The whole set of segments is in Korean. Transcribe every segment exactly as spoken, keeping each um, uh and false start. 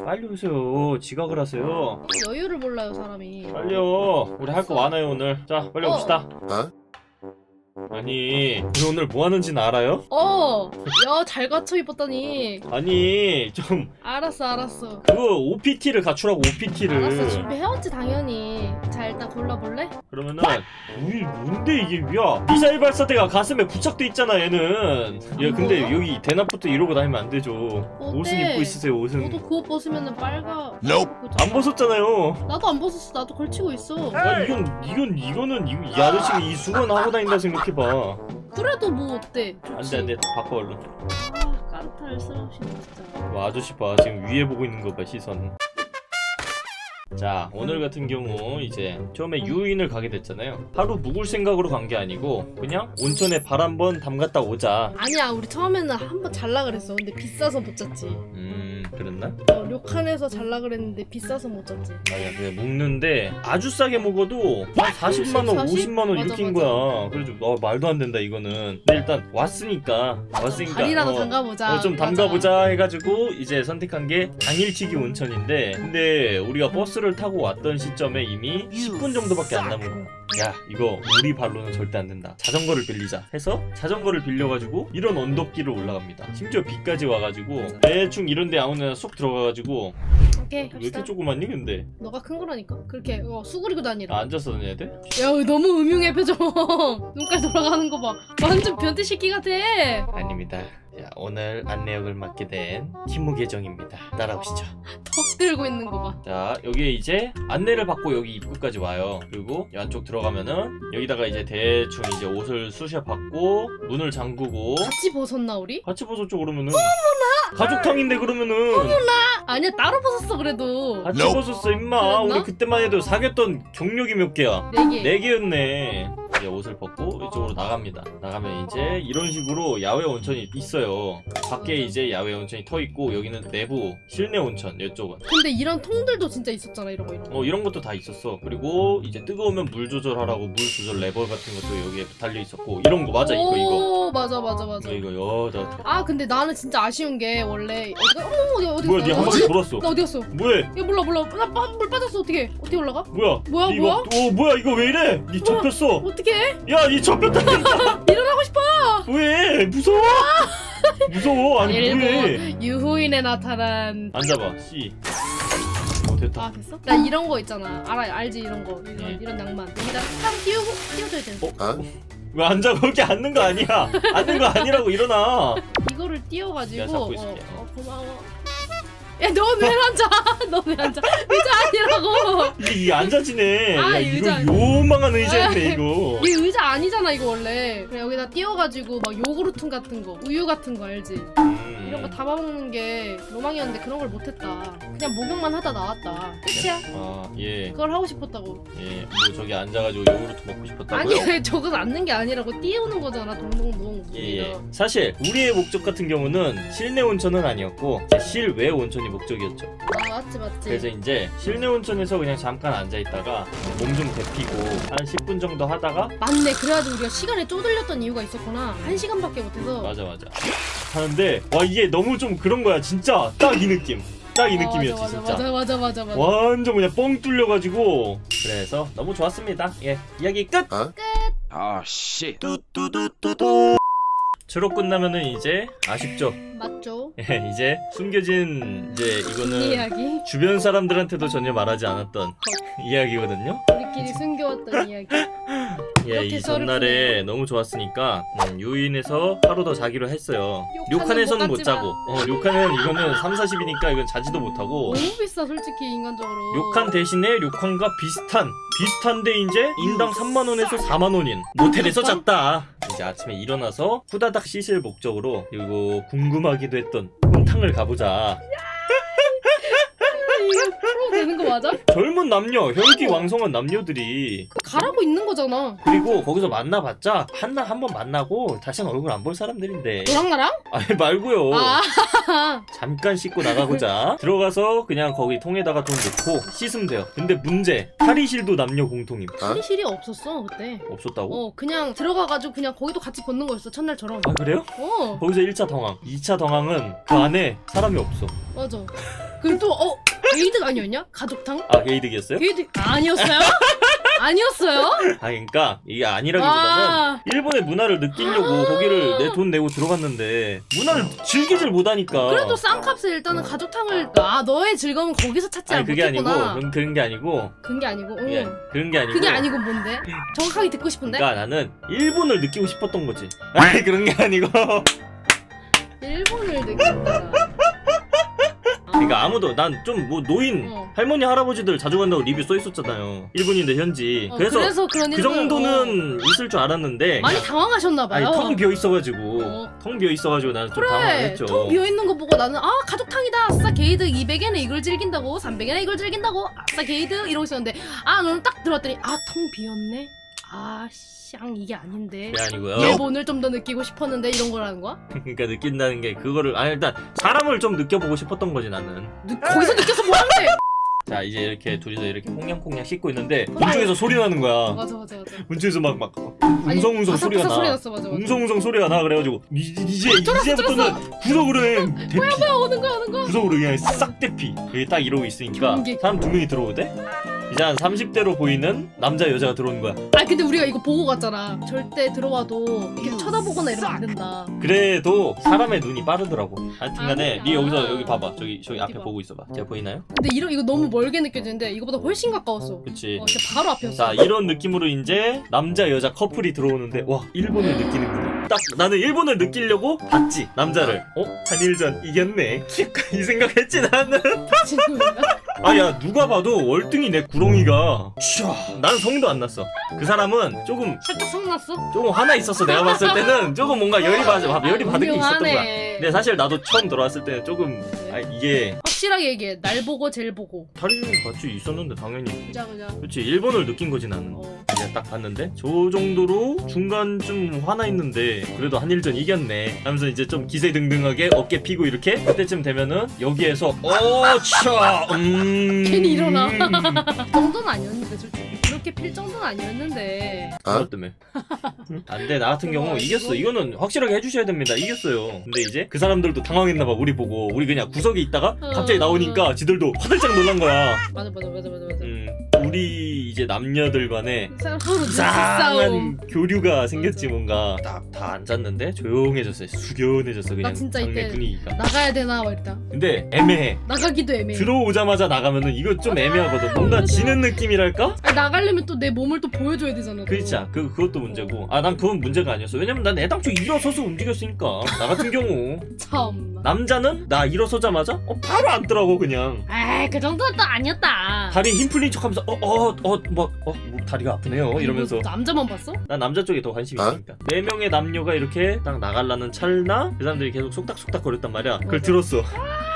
빨리 오세요. 지각을 하세요. 여유를 몰라요 사람이. 빨리요. 우리 할 거 많아요 오늘. 자 빨리 어. 옵시다. 어? 아니 우리 오늘 뭐 하는지는 알아요? 어. 야 잘 갖춰 입었더니. 아니 좀 알았어 알았어. 그거 오피티를 갖추라고 오피티를. 알았어 준비해왔지 당연히. 자 일단 골라볼래? 그러면은 우리 뭔데 이게 야 미사일 발사대가 가슴에 부착돼 있잖아 얘는. 얘 근데 뭐야? 여기 대낮부터 이러고 다니면 안 되죠. 어때? 옷은 입고 있으세요 옷은. 너도 그거 벗으면은 빨가. Nope. 안 벗었잖아요. 나도 안 벗었어. 나도 걸치고 있어. 아 이건 이건 이거는 이, 이 아저씨가 이 수건 하고 다닌다 생각해봐. 그래도 뭐 어때? 안돼 안돼 바꿔 얼른. 아 깐탈 쓰러시네 진짜. 와, 아저씨 봐 지금 위에 보고 있는 거 봐 시선. 자 오늘 같은 경우 이제 처음에 유인을 가게 됐잖아요. 하루 묵을 생각으로 간 게 아니고 그냥 온천에 발 한번 담갔다 오자. 아니야 우리 처음에는 한번 잘라 그랬어. 근데 비싸서 못 잤지. 음 그랬나? 어, 료칸에서 잘라 그랬는데 비싸서 못 잤지. 맞아 그래 묵는데 아주 싸게 먹어도 한 사십만 원 사십? 오십만 원 맞아, 이렇게인 맞아. 거야. 그래서 어, 말도 안 된다 이거는. 근데 일단 왔으니까 왔으니까 발이라도 어, 담가보자. 어, 좀 맞아. 담가보자 해가지고 이제 선택한 게 당일치기 온천인데 근데 우리가 버스를 타고 왔던 시점에 이미 십 분 정도밖에 안 남은 거야. 야 이거 우리 발로는 절대 안 된다. 자전거를 빌리자 해서 자전거를 빌려가지고 이런 언덕길을 올라갑니다. 심지어 비까지 와가지고 대충 이런데 아무나 쏙 들어가가지고 오케이 왜 갑시다. 이렇게 조그맣니 근데? 너가 큰 거라니까. 그렇게 어, 수그리고 다니라. 아, 앉아서 다녀야 돼? 야 너무 음흉해 표정. 눈깔 돌아가는 거 봐. 완전 변태 새끼 같아. 아닙니다. 자, 오늘 안내역을 맡게 된 김무계정입니다. 따라오시죠. 턱 들고 있는 거 봐. 자 여기에 이제 안내를 받고 여기 입구까지 와요. 그리고 이 안쪽 들어가면은 여기다가 이제 대충 이제 옷을 쑤셔 받고 문을 잠그고 같이 벗었나 우리? 같이 벗었죠 그러면은. 가족탕인데 그러면은 아니야 따로 벗었어 그래도. 같이 Nope. 벗었어 임마. 그랬나? 우리 그때만 해도 사귀었던 경력이 몇 개야? 네 개. 네 개였네. 이제 옷을 벗고 이쪽으로 나갑니다. 나가면 이제 이런 식으로 야외 온천이 있어요. 밖에 이제 야외 온천이 터 있고 여기는 내부 실내 온천 이쪽은. 근데 이런 통들도 진짜 있었잖아 이런 거 이런 거. 어 이런 것도 다 있었어. 그리고 이제 뜨거우면 물 조절하라고 물 조절 레버 같은 것도 여기에 달려 있었고 이런 거 맞아 이거 이거. 오 맞아 맞아 맞아. 이거 이거 여자. 아 근데 나는 진짜 아쉬운 게 원래 어디가 어머 어디 어디 뭐야 니 한 바퀴 돌았어. 나 어디 갔어? 뭐해? 야 몰라 몰라 나물 빠졌어 어떻게 어떻게 올라가? 뭐야? 뭐야, 니 뭐야? 이거, 오 뭐야 이거 왜 이래? 니 접혔어. 어떻게? 야니 접혔다니까. 일어나고 싶어. 왜? 무서워? 무서워. 아니 일본 뭐해? 유후인에 나타난. 앉아봐. 씨. 어 됐다. 아 됐어? 나 이런 거 있잖아. 알아 알지 이런 거 이런, 예. 이런 낭만. 여기다 딱 띄우고 띄워줘야 되는. 어? 어? 왜 앉아? 그렇게 앉는 거 아니야. 앉는 거 아니라고 일어나. 이거를 띄워가지고. 내가 잡고 있을게. 어, 어 고마워. 야 너 왜 앉아? 너 왜 앉아? 의자 아니라고. 이게 이 앉아지네. 아, 야, 이 이거 의자. 요망한 의자였네 이거. 이 의자 아니잖아 이거 원래. 그래 여기다 띄워가지고 막 요구르트 같은 거, 우유 같은 거 알지? 음. 이런 거 담아먹는 게 로망이었는데 그런 걸 못했다. 그냥 목욕만 하다 나왔다. 끝이야. 아, 예. 그걸 하고 싶었다고. 예. 뭐 저기 앉아가지고 요구르트 먹고 싶었다고요? 아니 저건 앉는 게 아니라고 띄우는 거잖아 동동동. 예, 예. 사실 우리의 목적 같은 경우는 실내 온천은 아니었고 이제 실외 온천이 목적이었죠. 아 맞지 맞지. 그래서 이제 실내 온천에서 그냥 잠깐 앉아 있다가 몸 좀 데피고 한 십 분 정도 하다가 맞네. 그래가지고 우리가 시간에 쪼들렸던 이유가 있었구나. 한 시간밖에 못해서. 맞아 맞아 하는데 와 이게 너무 좀 그런 거야 진짜 딱 이 느낌. 딱 이 아, 느낌이었지 맞아, 진짜. 맞아 맞아 맞아 맞아. 완전 그냥 뻥 뚫려가지고 그래서 너무 좋았습니다. 예 이야기 끝. 어? 아, 씨. 뚜뚜뚜뚜뚜. 주로 끝나면은 이제 아쉽죠. 맞죠? 예 이제 숨겨진 이제 이거는 이야기. 주변 사람들한테도 전혀 말하지 않았던 이야기거든요. 우리끼리 숨겨왔던 이야기. 예, 이렇게 이 썰을 전날에 너무 좋았으니까 음, 유인에서 하루 더 자기로 했어요. 료칸은 료칸에서는 못 못 자고 어, 료칸은 이거는 삼, 사십이니까 이건 자지도 못하고 너무 비싸 솔직히 인간적으로. 료칸 대신에 료칸과 비슷한 비슷한데 이제 인당 삼만 원에서 사만 원인 모텔에서 잤다. 이제 아침에 일어나서 후다닥 씻을 목적으로 그리고 궁금하기도 했던 탕을 가보자. 이거 프로 되는 거 맞아? 젊은 남녀, 혈기왕성한 남녀들이 가라고 있는 거잖아. 그리고 거기서 만나봤자 한날 한 번 만나고 다시는 얼굴 안 볼 사람들인데. 너랑 나랑? 아니 말고요. 아. 잠깐 씻고 나가고자 들어가서 그냥 거기 통에다가 돈 넣고 씻으면 돼요. 근데 문제 탈의실도 남녀 공통임. 탈의실이 없었어 그때. 없었다고? 어 그냥 들어가가지고 그냥 거기도 같이 벗는 거였어 첫날처럼. 아 그래요? 어 거기서 일 차 당황, 이 차 당황은 그 안에 사람이 없어. 맞아. 그리고 또 어 게이득 아니었냐? 가족탕? 아 게이득이었어요? 게이득 아니었어요? 아니었어요? 아 그러니까 이게 아니라기보다는 아 일본의 문화를 느끼려고 거기를 내 돈 내고 들어갔는데 문화를 즐기질 못하니까. 그래도 싼값에 일단은 가족탕을 아 너의 즐거움은 거기서 찾지 아니 그게 아니고 못했구나. 그런, 그런 게 아니고 그런 게 아니고 응. 예, 그런 게 아니고 그게 아니고 뭔데? 정확하게 듣고 싶은데? 그러니까 나는 일본을 느끼고 싶었던 거지. 아니 그런 게 아니고 일본을 느낀다. 그러니까 아무도 난 좀 뭐 노인 어. 할머니 할아버지들 자주 간다고 리뷰 써 있었잖아요. 일본인데 현지. 어, 그래서, 그래서 그런 그 일본을, 정도는 있을 줄 알았는데 어, 많이 당황하셨나봐요. 아니 텅 비어 있어가지고 어. 텅 비어 있어가지고 나는 좀 그래 당황했죠. 텅 비어있는 거 보고 나는 아 가족탕이다 아싸 게이드 이백 엔에 이걸 즐긴다고 삼백 엔에 이걸 즐긴다고 아싸 게이드 이러고 있었는데 아 너는 딱 들어왔더니 아 텅 비었네 아쌍 이게 아닌데 그게 아니고요. 일본을 좀 더 느끼고 싶었는데 이런 거라는 거야? 그러니까 느낀다는 게 그거를 아니 일단 사람을 좀 느껴보고 싶었던 거지 나는. 느, 거기서 느껴서 뭐하는데? 자 이제 이렇게 둘이서 이렇게 콩냥콩냥 씻고 있는데 문중에서 소리 나는 거야. 맞아 맞아 맞아 문중에서 막막 아니, 웅성웅성 소리가 바삭바삭 나. 소리 났어 맞아 맞아 웅성웅성 소리가 나. 그래가지고 이, 이제 쫄았어, 이제부터는 구석으로 그냥 대피. 뭐야 오는 거야 오는 거 구석으로 그냥 싹 대피. 여기 딱 이러고 있으니까 경계. 사람 두 명이 들어오대. 이제 한 삼십 대로 보이는 남자 여자가 들어오는 거야. 아 근데 우리가 이거 보고 갔잖아 절대 들어와도 이렇게 쳐다보거나 이러면 안 된다 그래도 사람의 눈이 빠르더라고. 하여튼간에 아니야. 니 여기서 여기 봐봐. 저기 저기 앞에 봐? 보고 있어봐. 제가 보이나요? 근데 이러, 이거 너무 멀게 느껴지는데 이거보다 훨씬 가까웠어 그치. 어, 진짜 바로 앞이었어 자 이런 느낌으로 이제 남자 여자 커플이 들어오는데 와 일본을 느끼는구나. 딱 나는 일본을 느끼려고 봤지 남자를. 어? 한일전 이겼네. 이 생각했지 나는. 진짜 아야 누가 봐도 월등히 내 구렁이가 슈아 난 성도 안 났어. 그 사람은 조금 살짝 성났어? 조금 화나 있었어. 내가 봤을 때는 조금 뭔가 열이 받 열이 받은 게 있었던 거야. 근데 사실 나도 처음 들어왔을 때는 조금 아, 이게 확실하게 얘기해 날 보고 젤 보고 탈의실이 같이 있었는데 당연히 그자 그자 그렇지 일본을 느낀 거지 나는. 어. 그냥 딱 봤는데 저 정도로 중간쯤 화나 있는데 그래도 한일전 이겼네 하면서 이제 좀 기세등등하게 어깨 피고 이렇게 그때쯤 되면은 여기에서 어차 음 괜히 일어나 그 정도는 아니었는데 솔직히 그렇게 필 정도는 아니었는데 그것 때문에 안돼 나 같은 경우 이겼어. 이거는 확실하게 해주셔야 됩니다. 이겼어요. 근데 이제 그 사람들도 당황했나봐. 우리 보고 우리 그냥 구석에 있다가 갑자기 나오니까 지들도 화들짝 놀란 거야. 맞아 맞아 맞아 맞아 맞아 음 우리 이제 남녀들 간에 서로 눈치 이상한 싸움 교류가 생겼지. 뭔가 딱 다 앉았는데 조용해졌어요. 숙연해졌어 그냥 나 진짜 장내 이때 분위기가. 나가야 되나 막 이랬다 근데 애매해. 나가기도 애매해 들어오자마자 나가면은 이거 좀 애매하거든. 뭔가 지는 느낌이랄까? 아니, 나가려면 또 내 몸을 또 보여줘야 되잖아 또. 그렇지. 그 그것도 문제고. 아 난 그건 문제가 아니었어. 왜냐면 난 애당초 일어서서 움직였으니까. 나 같은 경우 참 남자는 나 일어서자마자 어 바로 앉더라고 그냥. 에이 그 정도는 또 아니었다 다리 힘 풀린 척하면서 어 어 어 뭐 어 뭐 다리가 아프네요 이러면서. 이거 남자만 봤어? 난 남자 쪽에 더 관심이 있으니까. 네 명의 남녀가 이렇게 딱 나가려는 찰나 그 사람들이 계속 속닥속닥 거렸단 말이야. 그걸 맞아. 들었어.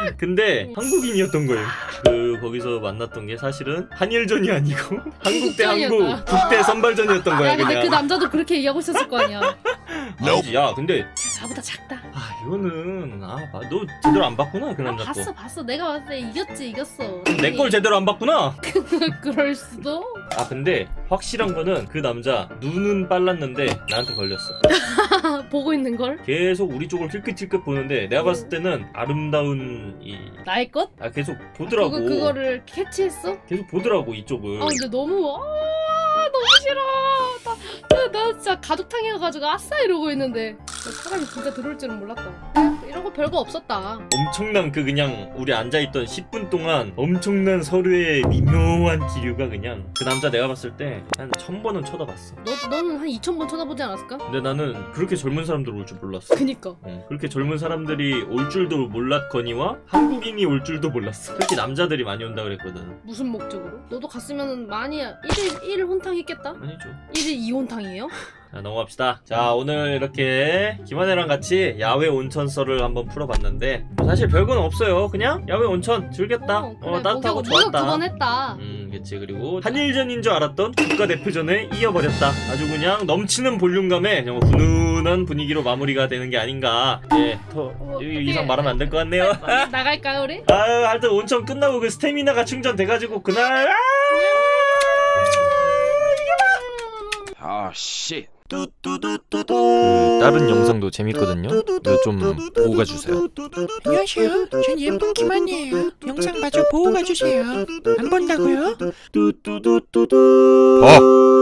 근데 한국인이었던 거예요. 그 거기서 만났던 게 사실은 한일전이 아니고 한국 대 한국 한국전이었다. 국대 선발전이었던 거야 야 근데 그냥. 그 남자도 그렇게 얘기하고 있었을 거 아니야 아니지. 야 근데 나보다 작다 아 이거는 아너 제대로 안 봤구나 그 아, 남자 봤어 봤어 내가 봤을 때 이겼지 이겼어 내 걸 제대로 안 봤구나. 그럴 수도 아 근데 확실한 거는 그 남자 눈은 빨랐는데 나한테 걸렸어. 보고 있는 걸 계속 우리 쪽을 힐끗힐끗 보는데 내가 봤을 때는 아름다운 이 나의 것? 아 계속 보더라고. 그거 그거를 캐치했어? 계속 보더라고 이쪽을. 아 근데 너무 아 너무 싫어 나, 나, 나 진짜 가족탕이어가지고 아싸 이러고 있는데 사람이 진짜 들어올 줄은 몰랐다. 이런 거 별거 없었다. 엄청난 그 그냥 우리 앉아있던 십 분 동안 엄청난 서로의 미묘한 기류가 그냥 그 남자 내가 봤을 때 한 천 번은 쳐다봤어. 너, 너는 한 이천 번 쳐다보지 않았을까? 근데 나는 그렇게 젊은 사람들 올 줄 몰랐어. 그니까 응, 그렇게 젊은 사람들이 올 줄도 몰랐거니와 한국인이 올 줄도 몰랐어. 특히 남자들이 많이 온다 그랬거든. 무슨 목적으로? 너도 갔으면 많이 일일 일 혼탕 했겠다? 아니죠. 일일 이 혼탕이에요? 자, 넘어갑시다. 자, 오늘 이렇게 김하네랑 같이 야외 온천 썰을 한번 풀어봤는데 사실 별건 없어요. 그냥 야외 온천 즐겼다. 어, 그래, 따뜻하고 목욕, 목욕 좋았다. 두번 했다. 음, 그치. 그리고 한일전인 줄 알았던 국가대표전에 이어버렸다. 아주 그냥 넘치는 볼륨감에 정말 훈훈한 분위기로 마무리가 되는 게 아닌가. 예, 더 어, 이- 어떡해. 이상 말하면 안 될 것 같네요. 나갈까요 우리? 아유, 하여튼 온천 끝나고 그 스태미나가 충전돼가지고 그날 아! 아, 씨. 그 다른 영상도 재밌거든요. 이거 좀 보고 가주세요. 안녕하세요. 전 예쁜 김한이에요. 영상 마저 보고 가주세요. 안 본다고요? 봐.